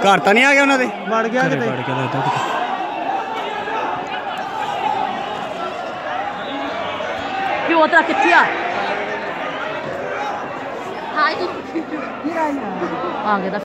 ਘਰ ਤਾਂ ਨਹੀਂ ਆ ਗਿਆ ਉਹਨਾਂ ਦੇ? ਵੜ ਗਿਆ ਕਿਤੇ। ਵੜ ਗਿਆ ਲੱਗਦਾ ਕਿਤੇ। ਪਿਓ ਤੇਰਾ ਕਿੱਥੇ ਆ? ਆ ਗਿਆ